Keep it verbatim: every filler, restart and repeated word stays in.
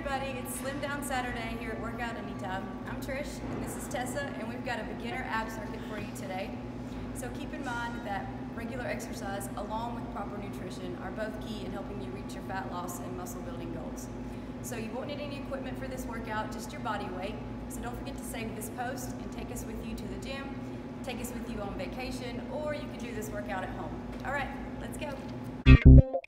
everybody, it's Slim Down Saturday here at Workout Anytime. I'm Trish and this is Tessa, and we've got a beginner ab circuit for you today. So keep in mind that regular exercise along with proper nutrition are both key in helping you reach your fat loss and muscle building goals. So you won't need any equipment for this workout, just your body weight. So don't forget to save this post and take us with you to the gym, take us with you on vacation, or you can do this workout at home. All right, let's go.